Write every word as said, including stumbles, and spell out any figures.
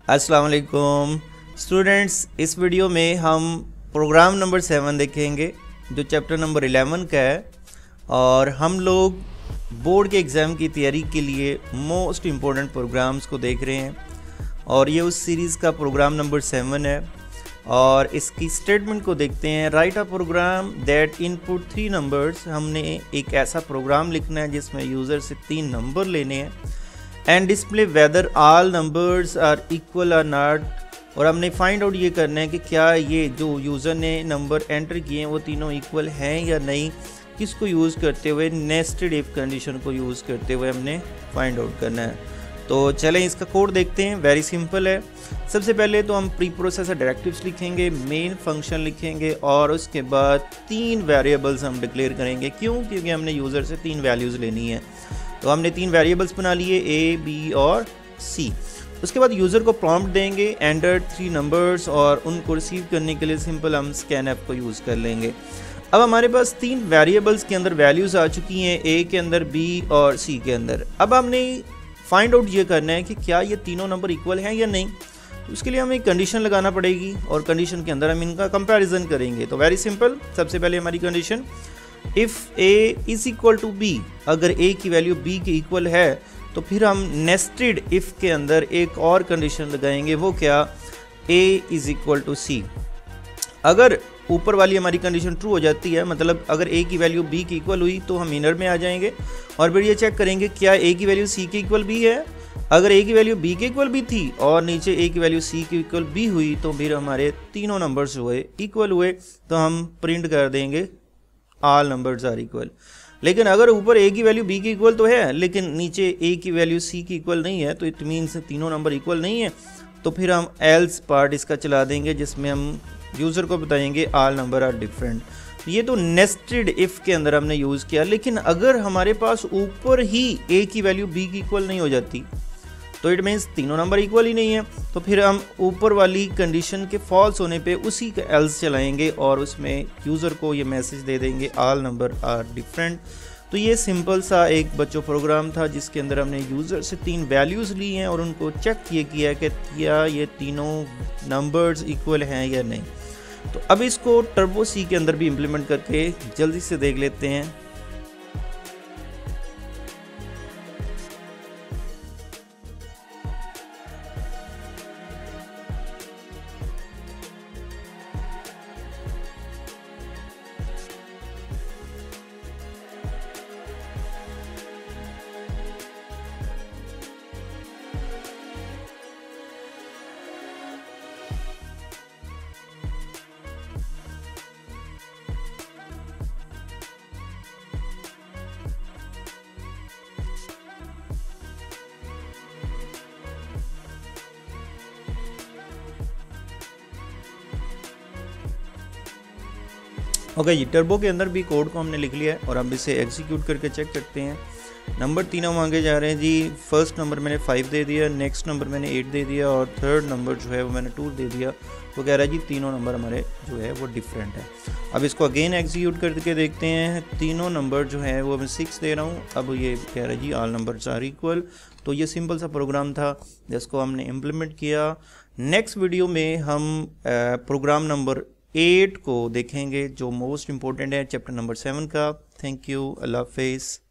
अस्सलाम वालेकुम स्टूडेंट्स, इस वीडियो में हम प्रोग्राम नंबर सेवन देखेंगे जो चैप्टर नंबर इलेवन का है। और हम लोग बोर्ड के एग्ज़ाम की तैयारी के लिए मोस्ट इम्पोर्टेंट प्रोग्राम्स को देख रहे हैं और ये उस सीरीज़ का प्रोग्राम नंबर सेवन है। और इसकी स्टेटमेंट को देखते हैं। Write a program that input three numbers. हमने एक ऐसा प्रोग्राम लिखना है जिसमें यूज़र से तीन नंबर लेने हैं। And display whether all numbers are equal are not. और हमने फाइंड आउट ये करना है कि क्या ये जो यूज़र ने नंबर एंटर किए हैं वो तीनों इक्वल हैं या नहीं। किसको यूज़ करते हुए? नेस्टेड इफ कंडीशन को यूज़ करते हुए हमने फाइंड आउट करना है। तो चलें इसका कोड देखते हैं। वेरी सिंपल है। सबसे पहले तो हम प्री प्रोसेसर डायरेक्टिव्स लिखेंगे, मेन फंक्शन लिखेंगे और उसके बाद तीन वेरिएबल्स हम डिक्लेयर करेंगे। क्यों? क्योंकि हमने यूज़र से तीन वैल्यूज़ लेनी है। तो हमने तीन वेरिएबल्स बना लिए, ए, बी और सी। उसके बाद यूज़र को प्रॉम्प्ट देंगे एंटर थ्री नंबर्स और उनको रिसीव करने के लिए सिंपल हम स्कैनएफ को यूज़ कर लेंगे। अब हमारे पास तीन वेरिएबल्स के अंदर वैल्यूज़ आ चुकी हैं, ए के अंदर, बी और सी के अंदर। अब हमने फाइंड आउट ये करना है कि क्या ये तीनों नंबर इक्वल हैं या नहीं। तो उसके लिए हमें कंडीशन लगाना पड़ेगी और कंडीशन के अंदर हम इनका कंपैरिजन करेंगे। तो वेरी सिंपल, सबसे पहले हमारी condition if A is equal to B. अगर ए की वैल्यू बी के इक्वल है तो फिर हम नेस्टेड इफ़ के अंदर एक और कंडीशन लगाएंगे। वो क्या? A is equal to C. अगर ऊपर वाली हमारी कंडीशन ट्रू हो जाती है, मतलब अगर ए की वैल्यू बी की इक्वल हुई तो हम इनर में आ जाएंगे और फिर ये चेक करेंगे क्या ए की वैल्यू सी के इक्वल भी है। अगर ए की वैल्यू बी के इक्वल भी थी और नीचे ए की वैल्यू सी के इक्वल भी हुई तो फिर हमारे तीनों नंबर्स हुए इक्वल हुए, तो हम प्रिंट कर देंगे ऑल नंबर्स आर इक्वल। लेकिन अगर ऊपर ए की वैल्यू बी की इक्वल तो है लेकिन नीचे ए की वैल्यू सी की इक्वल नहीं है, तो इट मीन्स तीनों नंबर इक्वल नहीं है। तो फिर हम एल्स पार्ट इसका चला देंगे जिसमें हम यूज़र को बताएंगे ऑल नंबर आर डिफरेंट। ये तो नेस्टेड इफ़ के अंदर हमने यूज़ किया। लेकिन अगर हमारे पास ऊपर ही ए की वैल्यू बी की इक्वल नहीं हो जाती तो इट मीन्स तीनों नंबर इक्वल ही नहीं है। तो फिर हम ऊपर वाली कंडीशन के फॉल्स होने पे उसी का एल्स चलाएंगे और उसमें यूज़र को ये मैसेज दे देंगे ऑल नंबर आर डिफरेंट। तो ये सिंपल सा एक बच्चों प्रोग्राम था जिसके अंदर हमने यूज़र से तीन वैल्यूज़ ली हैं और उनको चेक ये किया कि क्या ये तीनों नंबर्स इक्वल हैं या नहीं। तो अब इसको टर्बो सी के अंदर भी इम्प्लीमेंट करके जल्दी से देख लेते हैं। ओके okay, जी टर्बो के अंदर भी कोड को हमने लिख लिया है और अब इसे एग्जीक्यूट करके चेक करते हैं। नंबर तीनों मांगे जा रहे हैं जी। फर्स्ट नंबर मैंने फाइव दे दिया, नेक्स्ट नंबर मैंने एट दे दिया और थर्ड नंबर जो है वो मैंने टू दे दिया। वो कह रहा है जी तीनों नंबर हमारे जो है वो डिफरेंट है। अब इसको अगेन एग्जीक्यूट करके देखते हैं। तीनों नंबर जो है वो मैं सिक्स दे रहा हूँ। अब ये कह रहा है जी ऑल नंबर्स आर इक्वल। तो ये सिंपल सा प्रोग्राम था जिसको हमने इम्प्लीमेंट किया। नेक्स्ट वीडियो में हम प्रोग्राम नंबर एट को देखेंगे जो मोस्ट इम्पोर्टेंट है चैप्टर नंबर सेवन का। थैंक यू, अल्लाह हाफिज़।